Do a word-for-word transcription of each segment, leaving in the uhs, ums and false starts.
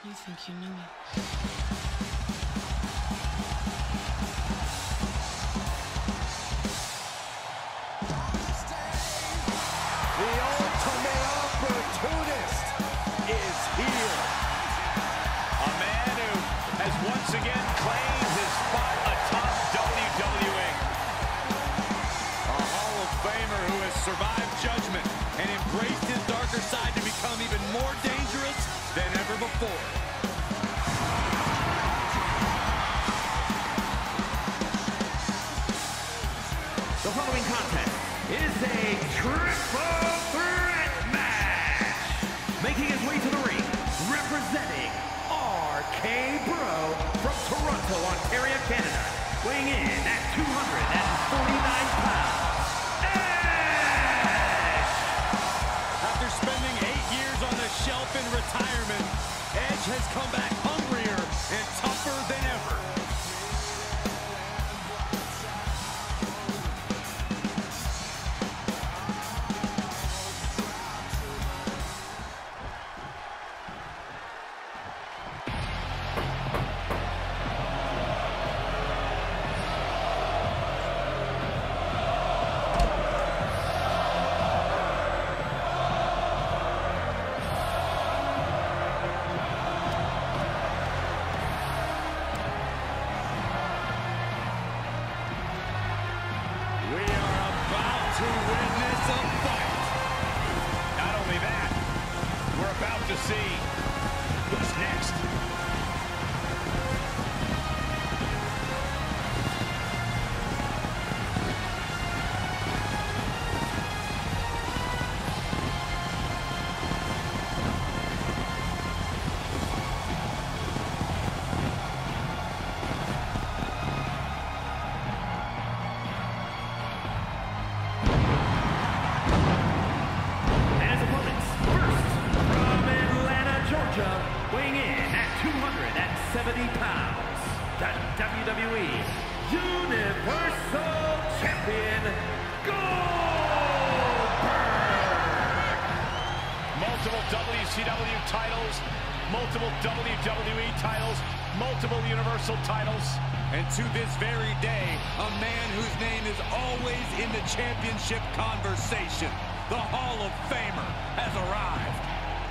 You think you knew me? The ultimate opportunist is here. A man who has once again claimed his spot atop W W E. A Hall of Famer who has survived judgment and embraced his darker side to become even more dangerous than ever before. The following contest is a triple threat match. Making his way to the ring, representing R K Bro from Toronto, Ontario, Canada, weighing in at two hundred forty-nine pounds, Edge! After spending eight years on the shelf in retirement, Edge has come back hungrier and tougher than ever. To see who's next. Weighing in at two hundred seventy pounds, the W W E Universal Champion, Goldberg! Multiple W C W titles, multiple W W E titles, multiple Universal titles, and to this very day, a man whose name is always in the championship conversation. The Hall of Famer has arrived.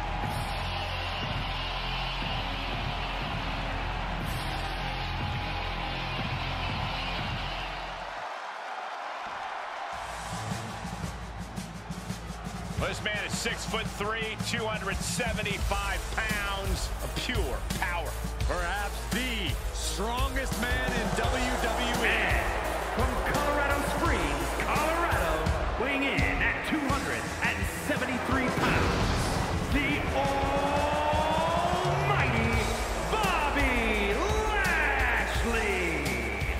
This man is six foot three, two hundred seventy-five pounds of pure power. Perhaps the strongest man in W W E. And from Colorado Springs, Colorado, weighing in at two hundred seventy-three pounds, the almighty Bobby Lashley.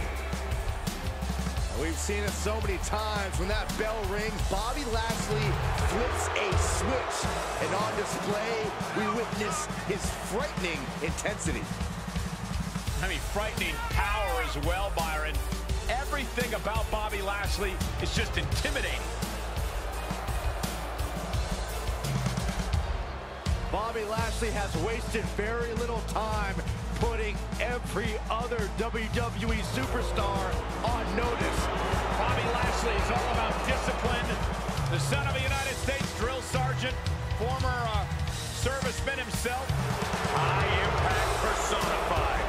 We've seen it so many times. When that bell rings, Bobby Lashley flips a switch, and on display, we witness his frightening intensity. I mean, frightening power as well, Byron. Everything about Bobby Lashley is just intimidating. Bobby Lashley has wasted very little time putting every other W W E superstar on notice. Bobby Lashley is all about discipline. The son of a United States drill sergeant, former uh, serviceman himself. High impact personified.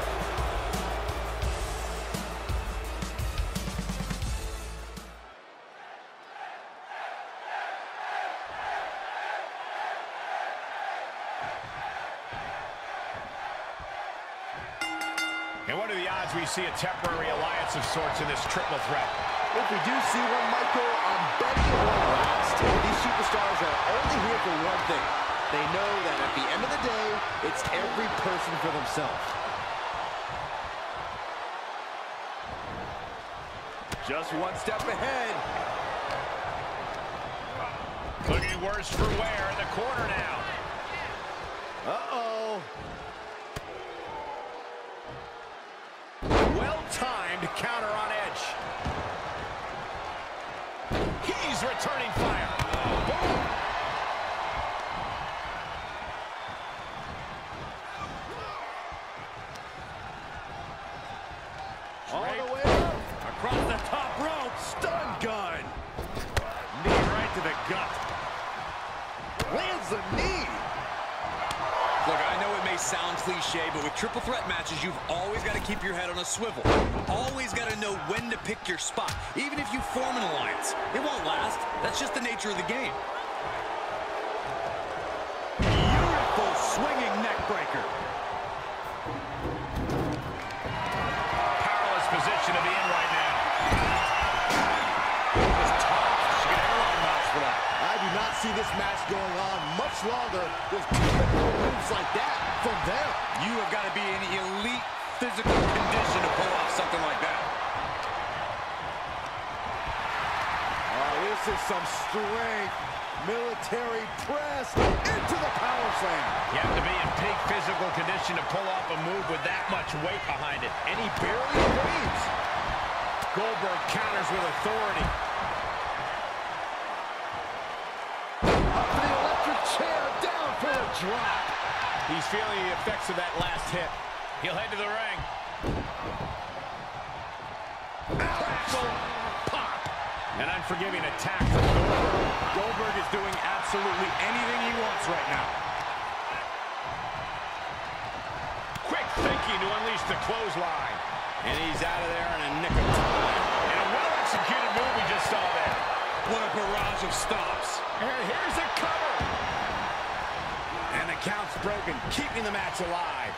And what are the odds we see a temporary alliance of sorts in this triple threat? If we do see one, Michael, I'm betting it won't last. These superstars are only here for one thing. They know that at the end of the day, it's every person for themselves. Just one step ahead. Looking worse for wear in the corner now. Uh-oh. Well-timed counter on Edge. He's returning fire. Boom. the knee. Look, I know it may sound cliche, but with triple threat matches, you've always got to keep your head on a swivel. Always got to know when to pick your spot. Even if you form an alliance, it won't last. That's just the nature of the game. Beautiful swinging neck breaker. Powerless position to be in right now. Just tough. She got airline miles for that. I do not see this match going on much longer with typical moves like that from them. You have got to be in elite physical condition to pull off something like that. Oh, this is some strength. Military press into the power slam. You have to be in peak physical condition to pull off a move with that much weight behind it. And he barely breathes. Goldberg counters with authority. Up to the electric chair, down for a drop. He's feeling the effects of that last hit. He'll head to the ring. Crackle, pop. An unforgiving attack from Goldberg. Goldberg is doing absolutely anything he wants right now. Quick thinking to unleash the clothesline. And he's out of there in a nick of time. And a well-executed move we just saw there. What a barrage of stops. And here's a cover. And the count's broken, keeping the match alive.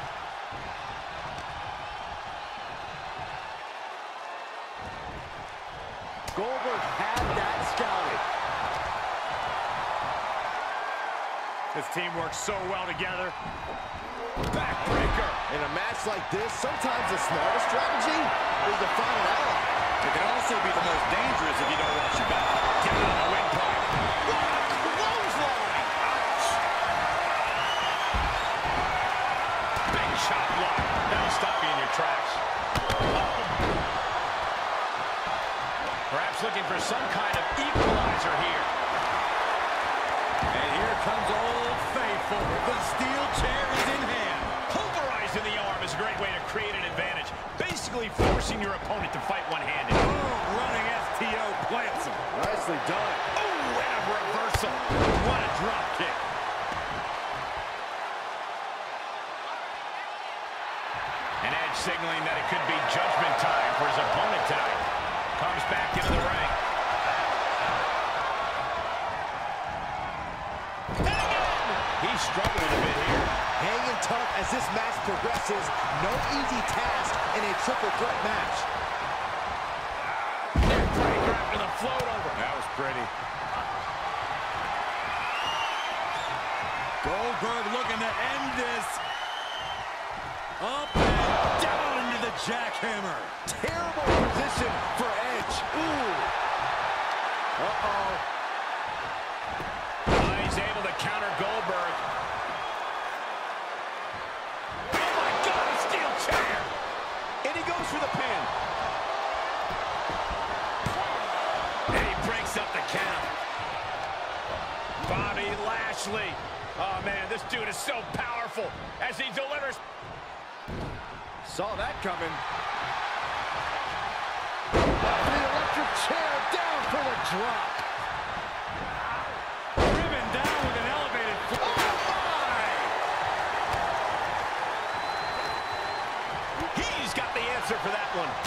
Goldberg had that scouted. This team works so well together. Backbreaker. In a match like this, sometimes the smartest strategy is to find an ally. It can also be the most dangerous if you don't watch your back. Get it on the windpipe. What a clothesline! Ouch! Big shot block. That'll stop you in your tracks. Perhaps looking for some kind of equalizer here. And here comes Old Faithful. The steel chair is in hand. Pulverized in the arm is a great way to create an advantage. Basically forcing your opponent to fight one-handed. Oh, running S T O plants him. Nicely done. Oh, and a reversal. What a drop kick. An Edge signaling that it could be judgment time for his opponent tonight. Comes back into the ring. He's struggling a bit here. Hanging tough as this match progresses. No easy task in a triple threat match. Neckbreaker after the float over. That was pretty. Goldberg looking to end this. Up and down into the jackhammer. Terrible position for Edge. Ooh. Uh-oh. Oh, he's able to counter Goldberg. Oh, my God, a steel chair. And he goes for the pin. And he breaks up the count. Bobby Lashley. Oh, man, this dude is so powerful as he delivers. Saw that coming. Up to the electric chair, down for the drop. Driven down with an elevated foot. Oh, my! He's got the answer for that one.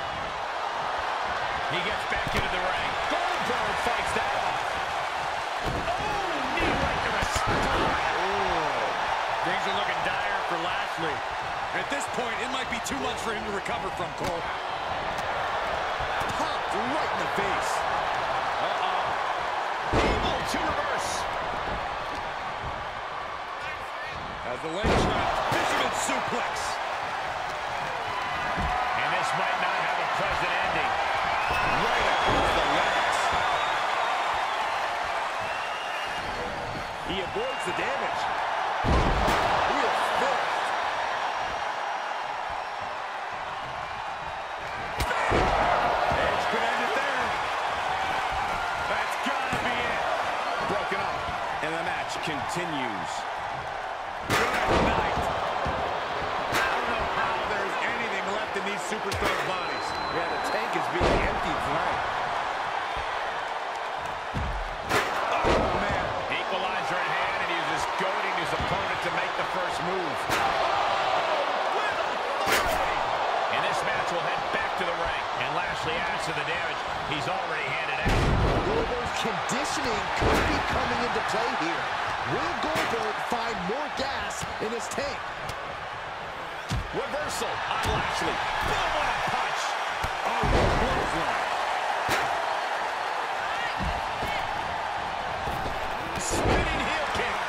He gets back into the ring. Goldberg fights that off. Oh, knee right to the spine. Things are looking dire for Lashley. At this point, it might be too much for him to recover from, Cole. Popped right in the face. Uh-oh. Able to reverse. As the leg trap, fisherman suplex. And this might not have a pleasant ending. Right across the legs. He avoids the damage. He is finished. Edge could end it there. That's gotta be it. Broken up. And the match continues. Good night. I don't know how there's anything left in these superstars' bodies. Yeah, the tank is being emptied tonight. Oh, man. Equalizer in hand. play here. Will Goldberg find more gas in his tank? Reversal on Lashley. Boom, what a punch. Oh, clothesline. Spinning heel kick.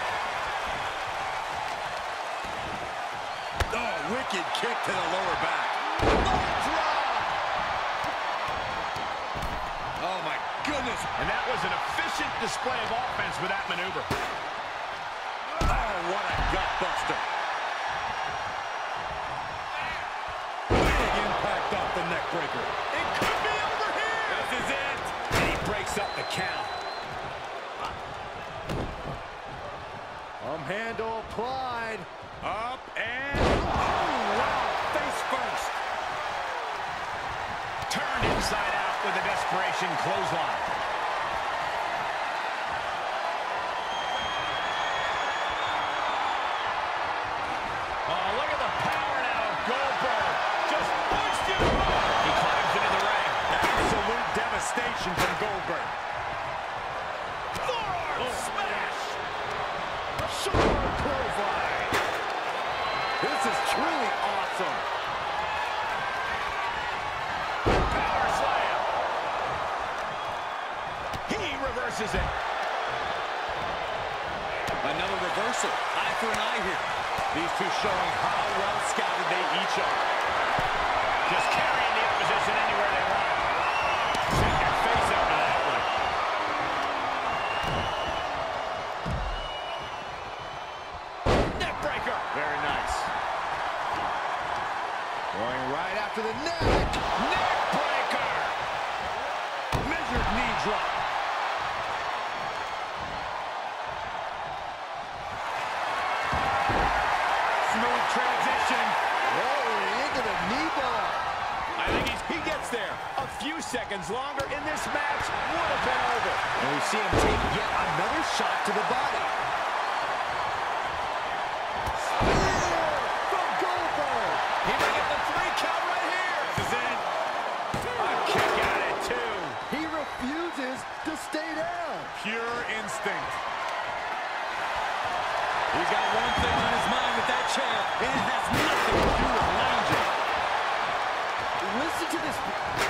Oh, wicked kick to the lower back. Oh, my goodness. And that was an efficient display of offense with that maneuver. Oh, what a gut buster. Big impact off the neck breaker. It could be over here. This is it. And he breaks up the count. Arm handle applied. Up and... Oh, wow. Face first. Turned inside out with a desperation clothesline. Oh, look at the power now of Goldberg. Just punched him. He climbs into the ring. Absolute devastation from Goldberg. Forearm oh. smash. Shoulder clothesline. This is truly awesome. Power slam. He reverses it. Another reversal. Eye for an eye here. These two showing how well scouted they each are. Just carrying the opposition anywhere they want. Check your face out of that one. Neck breaker. Very nice. Going right after the neck. Neck breaker. Measured knee drop. Smooth transition. Oh, into the knee bar. I think he's, he gets there. A few seconds longer in this match would have been over. And we see him take yet another shot to the body. Spear from Goldberg. He may get the three count right here. This is it. A kick out at two. He refuses to stay down. Pure instinct. He's got one thing on his mind with that chair, and it has nothing to do with lounging. Listen to this.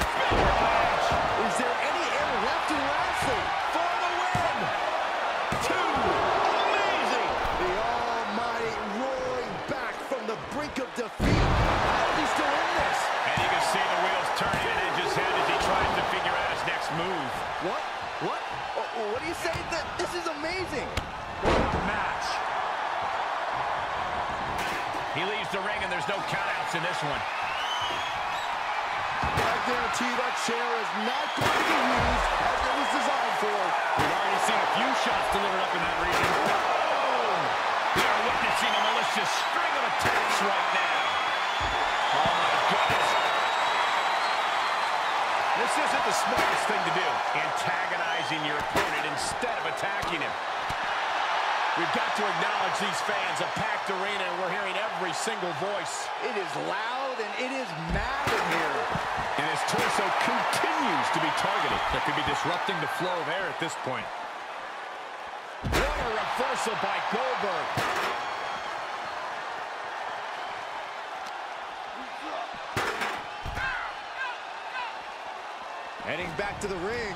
Is there any air left in Lashley? For the win. Two. Amazing. The Almighty roaring back from the brink of defeat. How is he still in this? And you can see the wheels turning in Edge's head as he tries to figure out his next move. What? What? Oh, what do you say? That this is amazing. What a match. He leaves the ring and there's no countouts in this one. I guarantee that chair is not going to be used as it was designed for. We've already seen a few shots delivered up in that region. Boom! We are witnessing a malicious string of attacks right now. Oh my goodness. This isn't the smartest thing to do. Antagonizing your opponent instead of attacking him. We've got to acknowledge these fans, a packed arena, and we're hearing every single voice. It is loud and it is mad in here. And his torso continues to be targeted. That could be disrupting the flow of air at this point. What a reversal by Goldberg. Heading back to the ring.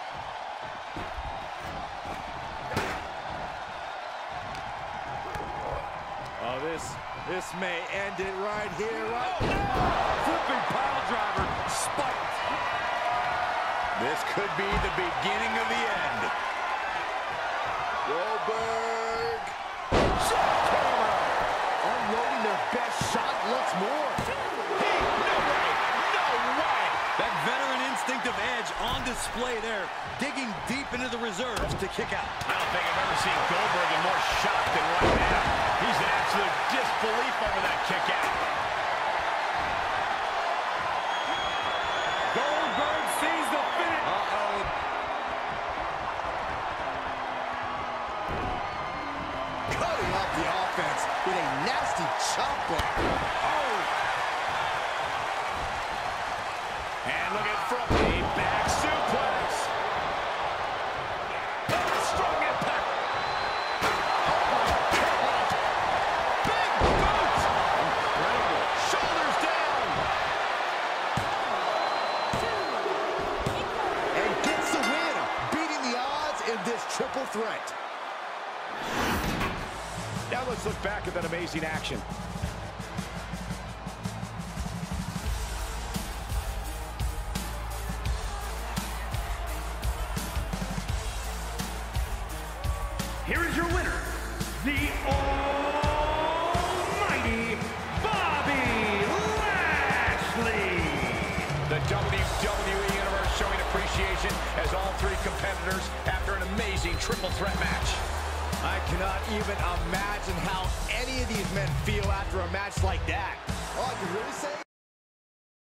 Oh, this, this may end it right here. Right oh, no! Flipping pile driver, spiked. This could be the beginning of the end. Goldberg. Jackhammer. Unloading their best shot once more. Hey, no way, no way. That veteran instinct of Edge on display there, digging deep into the reserves to kick out. I don't think I've ever seen Goldberg in more shock than right now. He's in absolute disbelief over that kick out. Goldberg sees the finish. Uh-oh. Cutting off the offense with a nasty chop block. Oh. And look at from a back suplex. Oh, strong impact. let's look back at that amazing action. Here is your winner, the almighty Bobby Lashley. The W W E Universe showing appreciation as all three competitors after an amazing triple threat match. I cannot even imagine how any of these men feel after a match like that. All I can really say